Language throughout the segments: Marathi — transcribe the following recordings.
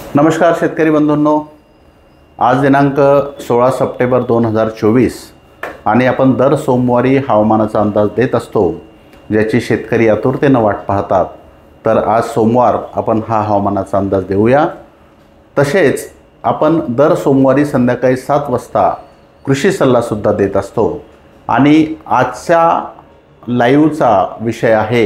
नमस्कार शेतकरी बंधूंनो, आज दिनांक 16 सप्टेंबर 2024 आणि आपण दर सोमवारी हवामानाचा अंदाज देत असतो, ज्याची शेतकरी आतुरतेने वाट पाहतात। तर आज सोमवार आपण हा हवामानाचा अंदाज देऊया। तसेच आपण दर सोमवारी संध्याकाळी 7 वाजता कृषी सल्लासुद्धा देत असतो आणि आजच्या लाईव्हचा विषय आहे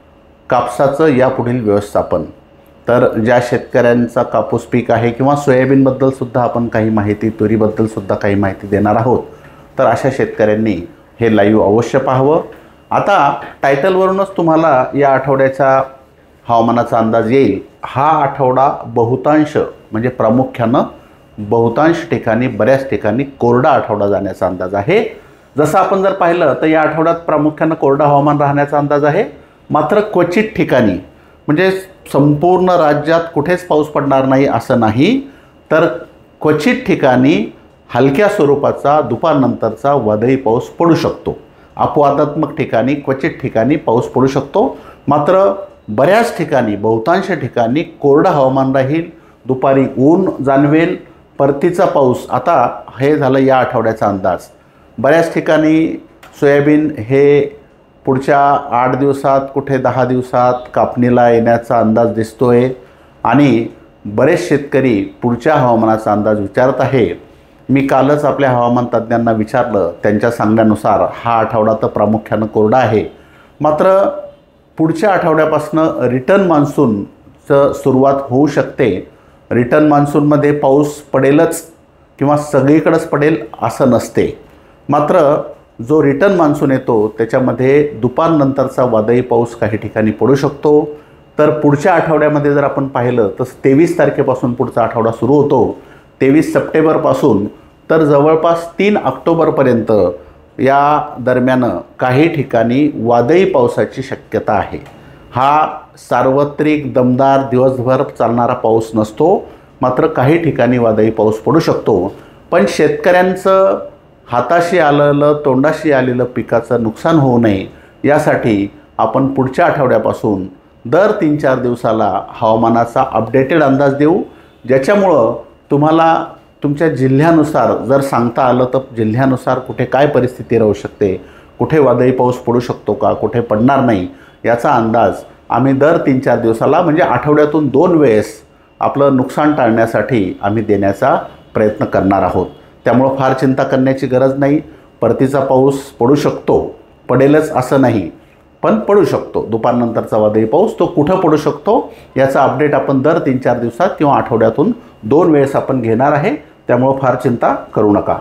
कापसाचं यापुढील व्यवस्थापन। तर ज्या शेतकऱ्यांचा कापूस पीक आहे किंवा सोयाबीनबद्दल सुद्धा आपण काही माहिती, तुरीबद्दल सुद्धा काही माहिती देणार आहोत, तर अशा शेतकऱ्यांनी हे लाईव्ह अवश्य पाहावं। आता टायटलवरूनच तुम्हाला या आठवड्याचा हवामानाचा अंदाज येईल। हा आठवडा बहुतांश म्हणजे प्रामुख्यानं बहुतांश ठिकाणी, बऱ्याच ठिकाणी कोरडा आठवडा जाण्याचा अंदाज आहे। जसं आपण जर पाहिलं तर या आठवड्यात प्रामुख्यानं कोरडा हवामान राहण्याचा अंदाज आहे। मात्र क्वचित ठिकाणी म्हणजे संपूर्ण राज्यात कुठेच पाऊस पडणार नाही असं नाही, तर क्वचित ठिकाणी हलक्या स्वरूपाचा दुपारनंतरचा वादळी पाऊस पडू शकतो। अपवादात्मक ठिकाणी, क्वचित ठिकाणी पाऊस पडू शकतो। मात्र बऱ्याच ठिकाणी, बहुतांश ठिकाणी कोरडं हवामान राहील। दुपारी ऊन जाणवेल, परतीचा पाऊस। आता हे झालं या आठवड्याचा अंदाज। बऱ्याच ठिकाणी सोयाबीन हे पुढच्या 8 दिवसात, कुठे 10 दिवसात कापणीला येण्याचा अंदाज दिसतोय आणि बरेच शेतकरी पुढच्या हवामानाचा अंदाज विचारत आहे। मी कालच आपल्या हवामान तज्ज्ञांना विचारलं, त्यांच्या सांगण्यानुसार हा आठवडा तर प्रामुख्यानं कोरडा आहे। मात्र पुढच्या आठवड्यापासून रिटर्न मान्सूनचं सुरुवात होऊ शकते। रिटर्न मान्सूनमध्ये पाऊस पडेलच किंवा सगळीकडेच पडेल असं नसते। मात्र जो रिटर्न मान्सून येतो त्याच्यामध्ये दुपारनंतरचा वादळी पाऊस काही ठिकाणी पडू शकतो। तर पुढच्या आठवड्यामध्ये जर आपण पाहिलं तर 23 तारखेपासून पुढचा आठवडा सुरू होतो, 23 सप्टेंबरपासून तर जवळपास 3 ऑक्टोबरपर्यंत या दरम्यान काही ठिकाणी वादळी पावसाची शक्यता आहे। हा सार्वत्रिक दमदार दिवसभर चालणारा पाऊस नसतो, मात्र काही ठिकाणी वादळी पाऊस पडू शकतो। पण शेतकऱ्यांचं हाताशी आलेलं, तोंडाशी आलेलं पिकाचं नुकसान होऊ नये यासाठी आपण पुढच्या आठवड्यापासून दर 3-4 दिवसाला हवामानाचा अपडेटेड अंदाज देऊ, ज्याच्यामुळं तुम्हाला तुमच्या जिल्ह्यानुसार जर सांगता आलं तर जिल्ह्यानुसार कुठे काय परिस्थिती राहू शकते, कुठे वादळी पाऊस पडू शकतो का, कुठे पडणार नाही, याचा अंदाज आम्ही दर 3-4 दिवसाला म्हणजे आठवड्यातून 2 वेळेस आपलं नुकसान टाळण्यासाठी आम्ही देण्याचा प्रयत्न करणार आहोत। त्यामुळे फार चिंता करण्याची गरज नाही। परतीचा पाऊस पडू शकतो, पडेलच असं नाही, पण पडू शकतो। दुपारनंतरचा वादळी पाऊस तो कुठं पडू शकतो याचा अपडेट आपण दर 3-4 दिवसात किंवा आठवड्यातून 2 वेळेस आपण घेणार आहे। त्यामुळे फार चिंता करू नका।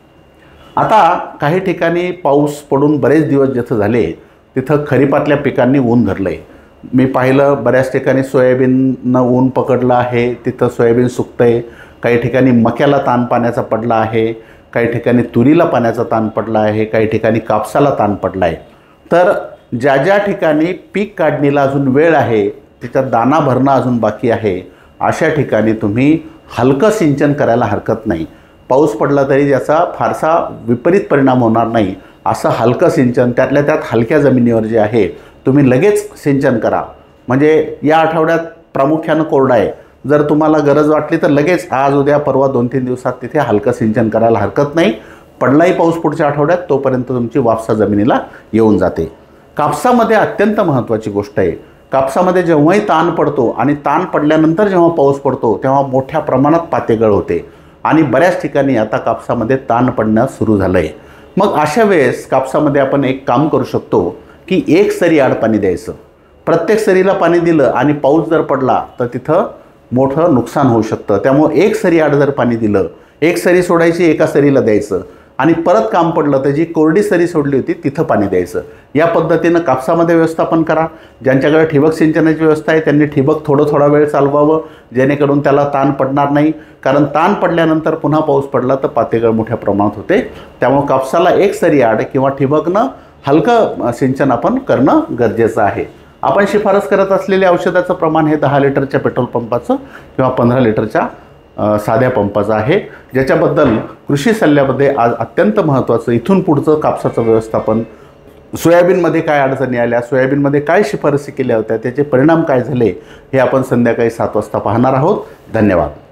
आता काही ठिकाणी पाऊस पडून बरेच दिवस जिथं झाले तिथं खरीपातल्या पिकांनी ऊन धरलं आहे। मी पाहिलं बऱ्याच ठिकाणी सोयाबीननं ऊन पकडलं आहे, तिथं सोयाबीन सुकतं आहे। काही ठिकाणी मक्याला ताण पाण्याचा पडला आहे, काही ठिकाणी तुरीला पाण्याचा ताण पडला आहे, काही ठिकाणी कापसाला ताण पडला आहे। तर ज्या ज्या ठिकाणी पीक काढणीला अजून वेळ आहे, त्याच्यात दाना भरणं अजून बाकी आहे, अशा ठिकाणी तुम्ही हलकं सिंचन करायला हरकत नाही। पाऊस पडला तरी याचा फारसा विपरीत परिणाम होणार नाही असं हलकं सिंचन, त्यातल्या त्यात हलक्या जमिनीवर जे आहे तुम्ही लगेच सिंचन करा। म्हणजे या आठवड्यात प्रामुख्यानं कोरडा आहे, जर तुम्हाला गरज वाटली तर लगेच आज, उद्या, परवा 2-3 दिवसात तिथे हलकं सिंचन करायला हरकत नाही। पडलाही पाऊस पुढच्या आठवड्यात तोपर्यंत तुमची वापसा जमिनीला येऊन जाते। कापसामध्ये अत्यंत महत्त्वाची गोष्ट आहे, कापसामध्ये जेव्हाही ताण पडतो आणि ताण पडल्यानंतर जेव्हा पाऊस पडतो तेव्हा मोठ्या प्रमाणात पातेगळ होते आणि बऱ्याच ठिकाणी आता कापसामध्ये ताण पडण्यास सुरू झालं आहे। मग अशा वेळेस कापसामध्ये आपण एक काम करू शकतो की एक सरी आड पाणी द्यायचं। प्रत्येक सरीला पाणी दिलं आणि पाऊस जर पडला तर तिथं मोठं नुकसान होऊ शकतं। त्यामुळे एक सरी आड जर पाणी दिलं, एक सरी सोडायची, एका सरीला द्यायचं आणि परत काम पडलं तर जी कोरडी सरी सोडली होती तिथं पाणी द्यायचं। या पद्धतीनं कापसामध्ये व्यवस्थापन करा। ज्यांच्याकडे ठिबक सिंचनाची व्यवस्था आहे त्यांनी ठिबक थोडा वेळ चालवावं, जेणेकरून त्याला ताण पडणार नाही। कारण ताण पडल्यानंतर पुन्हा पाऊस पडला तर पातेगळ मोठ्या प्रमाणात होते। त्यामुळे कापसाला एक सरी आड किंवा ठिबकनं हलकं सिंचन आपण करणं गरजेचं आहे। आपण शिफारस करत असलेल्या औषधाचं प्रमाण हे 10 लिटरच्या पेट्रोल पंपाचं किंवा 15 लिटरच्या साध्या पंपाचं आहे, ज्याच्याबद्दल कृषी सल्ल्यामध्ये आज अत्यंत महत्त्वाचं इथून पुढचं कापसाचं व्यवस्थापन सोयाबीनमध्ये काय अडचणी आल्या, सोयाबीनमध्ये काय शिफारसी केल्या होत्या, त्याचे परिणाम काय झाले, हे आपण संध्याकाळी 7 वाजता पाहणार आहोत. धन्यवाद.